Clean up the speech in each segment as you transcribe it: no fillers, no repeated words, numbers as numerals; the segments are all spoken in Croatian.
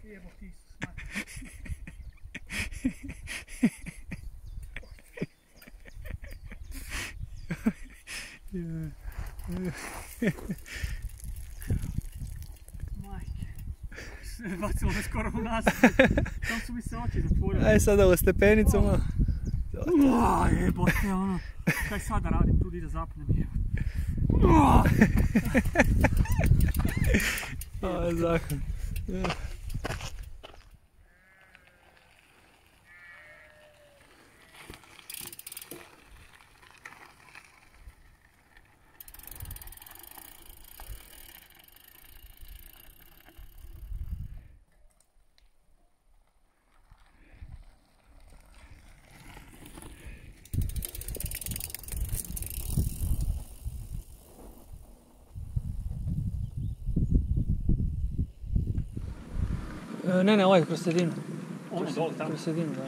Evo ti su smati. Majke. Bacilo me skoro u nas. Tam su mi se oči zatvorile. Aj sad ovo stepenicu malo. Jebote ono. Kaj sada radim, tu da zapnem jebote. Ovo je zakon. Ne, ovaj kroz sredinu. Ono dole tamo. Kroz sredinu, da.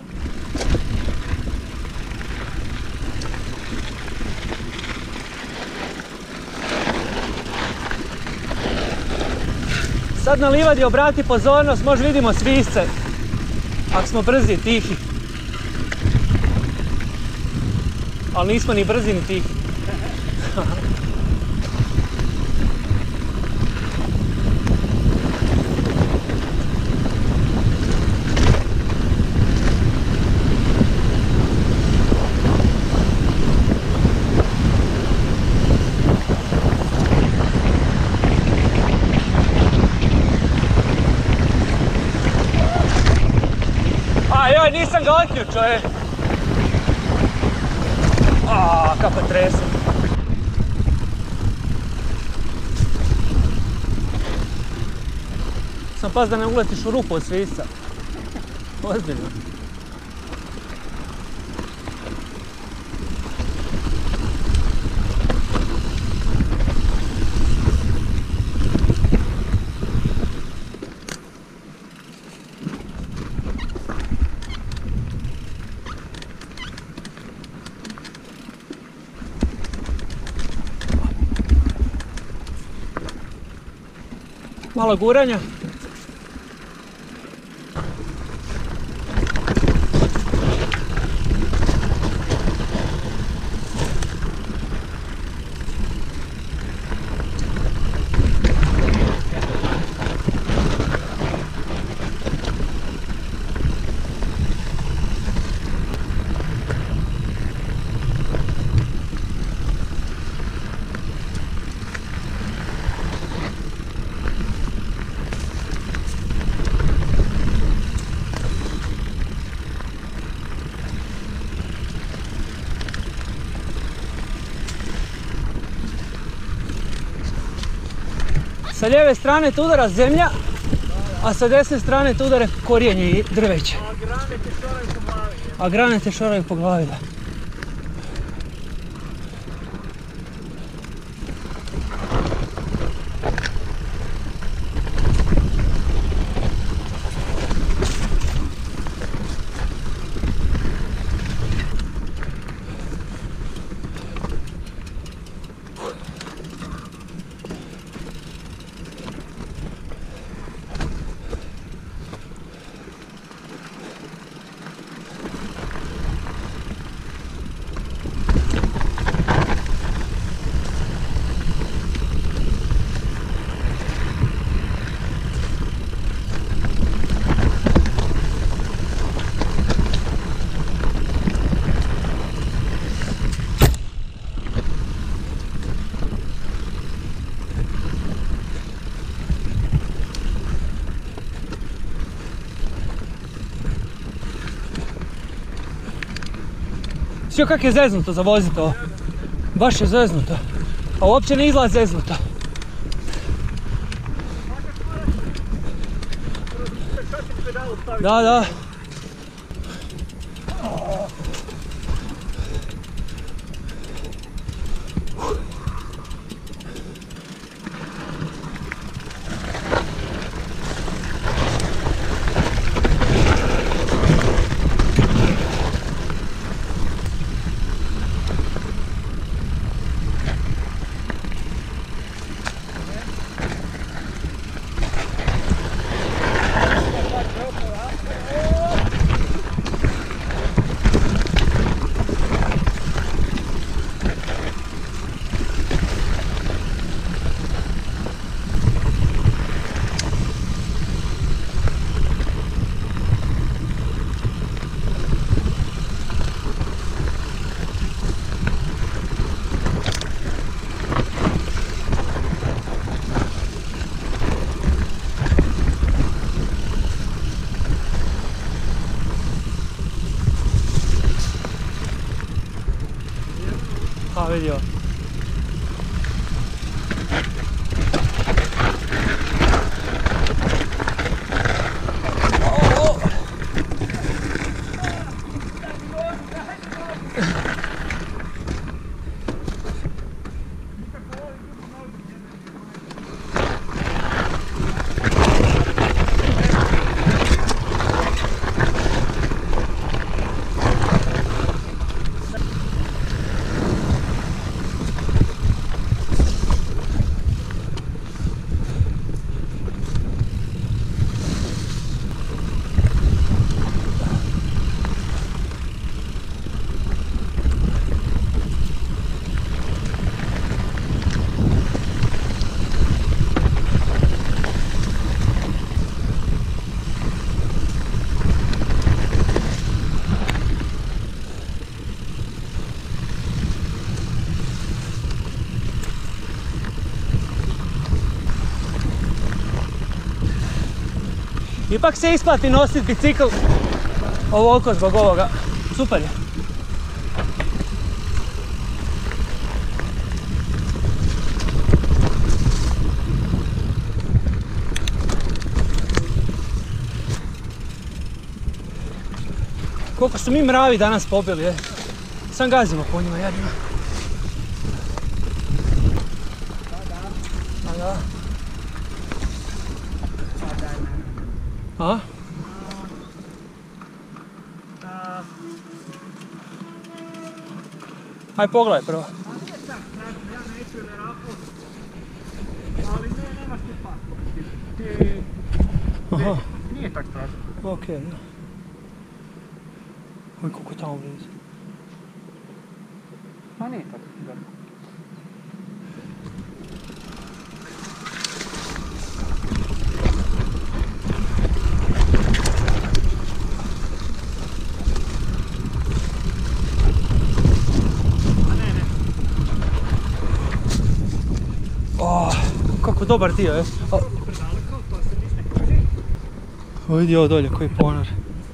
Sad na livadi obrati pozornost, možda vidimo svisce. Ako smo brzi i tihi. Ali nismo ni brzi ni tihi. Joj, nisam ga otključio, kako trese. Sam pas da ne uletiš u rupu od svisca. Ozbiljno. Malo guranja. Sa lijeve strane te udara zemlja, a sa desne strane te udare korijenje i drveće. A grane te šoraju po glavi, da. Sve kak je zeznuto za voziti ovo. Baš je zeznuto. A uopće ne izgleda zeznuto. Da, da. Ipak se isplati nositi bicikl ovoliko zbog ovoga. Super je. Koliko su mi mravi danas pobili, je. Sam gazimo po njima, jadima. Da. A? Aj pogledaj prvo. Ja neću vjerojatno, ali nemaš ti pa. Aha. Nije tak strašno. Okej, da. Oj, koliko je tamo blizu. Pa nije tako dobro. Kako dobar dio, je. O, vidi ovo dolje, koji ponar.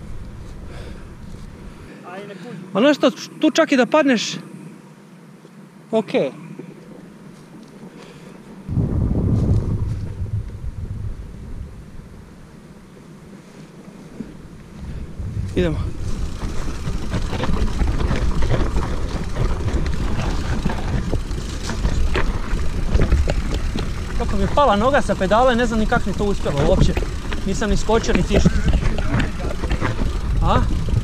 A znaš što, tu čak i da padneš, okej. Idemo. Kako mi je pala noga sa pedala i ne znam ni kako mi to uspjelo uopće. Nisam ni skočio ni tišta. A?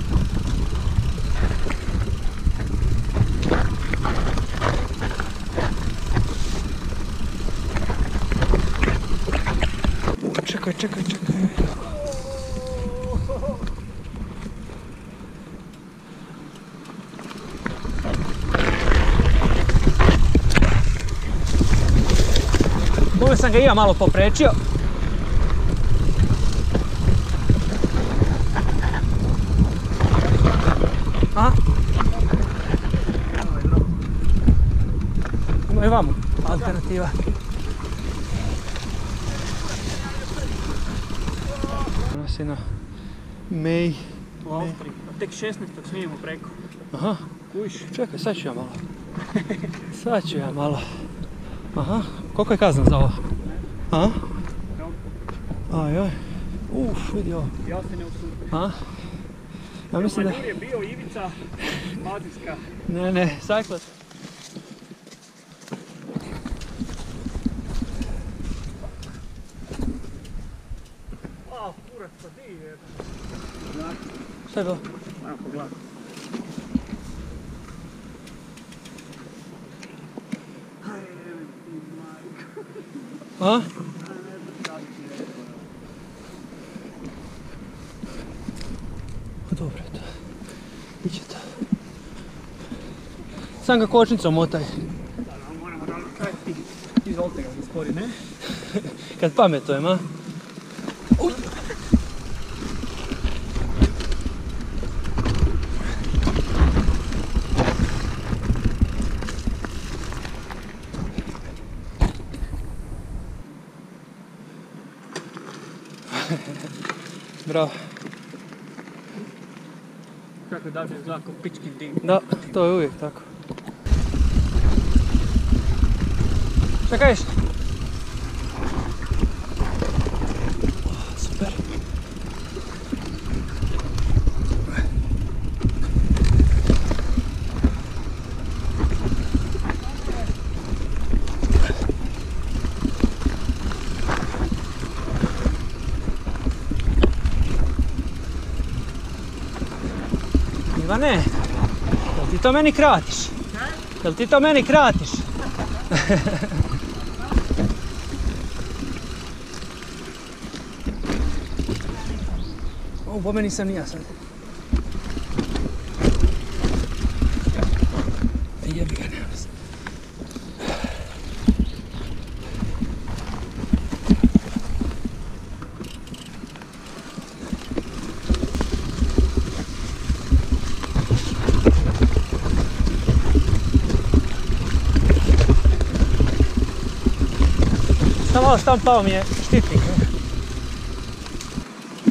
Čekaj. Bome sam ga i ja malo poprečio. A? Ima i vamo alternativa. Ona si na May. U Austriji, tek 16. smijemo preko. Aha. Kujiš? Čekaj, sad ću ja malo. Aha, koliko je kazna za ovo? A? Ajoj. Vidi ovo. Ja se ne usudim. A? Ja mislim da... je bio Ivica, Mazijska. Ne, sajklat. Kurac, pa di je. Šta je bilo? Ajmo pogledaj. A? Dobro je to. Iće to. Sam ga kočnicom motaj. Moramo da ti izvolite ga gospodin, ne? Kad pametujem, a? Uj! Bravo. Kako da bi izgleda kao pičkin dim. Da, to je uvijek tako. Šta kažeš? Super. Ivane, jel ti to meni kratiš? Jel ti to meni kratiš? Po meni sam nija sad. Jebi ga, nema se. Malo tam pao mi je štitnik.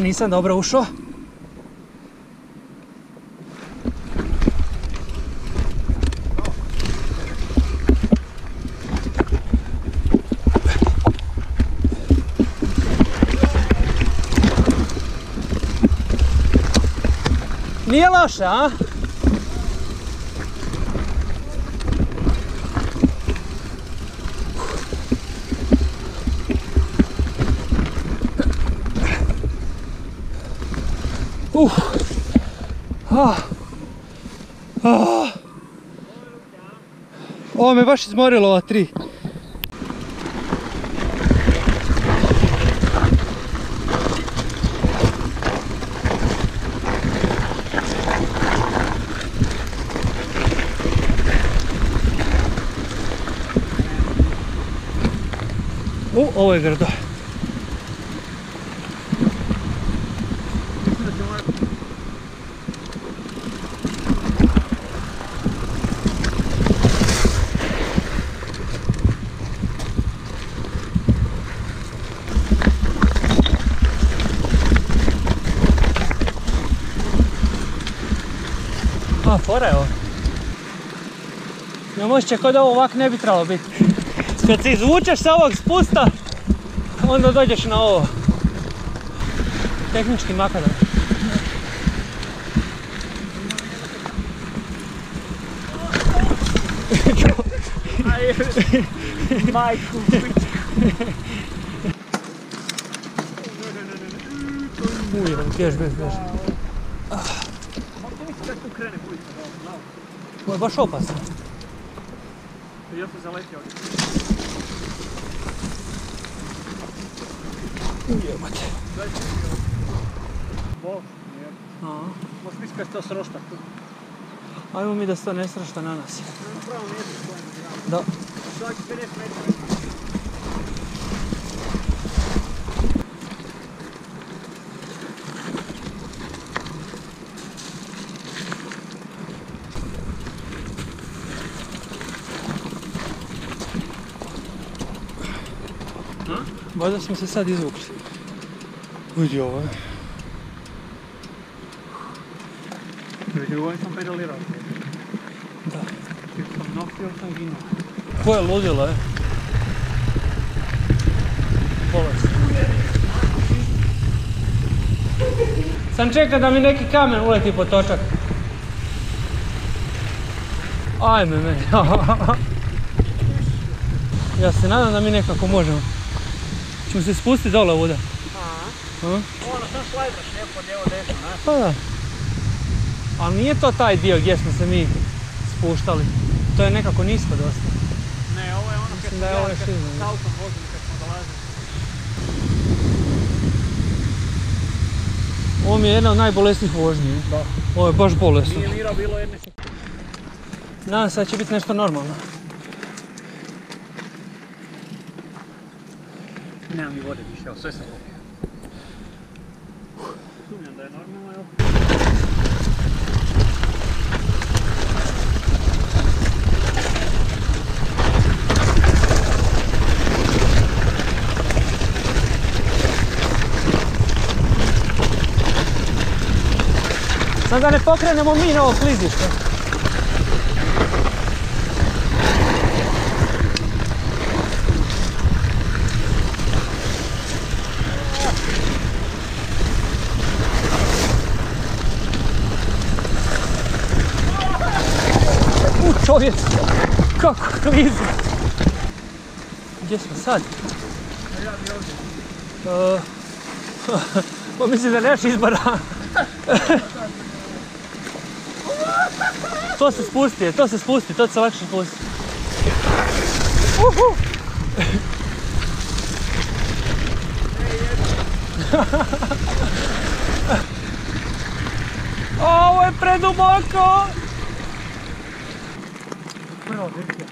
nisam dobro ušao. Nije loše, a? Ovo me baš izmorilo, ova 3. Ovo je grdo. Fora je ovo. Imam osjećaj kao da ovo ovak ne bi trebalo biti. Kad se izvučeš sa ovog spusta, onda dođeš na ovo. Tehnički makadar. Majku, Bjež. Ovo je baš opasno. Ja sam zaletio ovdje. Ujebate. Bol, nije. Možeš misliti kad se to srošta tu. Ajmo mi da se to ne srošta na nas. Pravo nije s kojim gradom. Da. Svaki 50 metara. Možda smo se sad izvukli. Vidi ovo je. Vidi, ovo sam pedalirao. Da. Kad sam nosio sam ginuo. Ko je ludilo, je? Bolest. Sam čekao da mi neki kamen uleti po točak. Ajme meni. Ja se nadam da mi nekako možemo. Ćemo se spustiti dole ovuda. Ono, sam slajdaš lijepo lijevo desno, ne? Pa da. Ali nije to taj dio gdje smo se mi spuštali. To je nekako nisko dosta. Ne, ovo je ono kad smo gledali, kad smo s autom vozili, kad smo dolazili. Ovo mi je jedna od najbolesnijih vožnji. Da. Ovo je baš bolesno. Nije mira bilo jedne se... Nadam se da će biti nešto normalno. Nema mi vode više, evo sve sam popio. Sumnjam da je normalno, evo. Sad da ne pokrenemo mi na ovo klizište. Čovjek, kako klizi. Gdje smo sad? Ja bi ovdje. Pa mislim da nemaš izbora. To se spusti, to će se lakše spustiti. Ovo je preduboko! Prvo, vidite.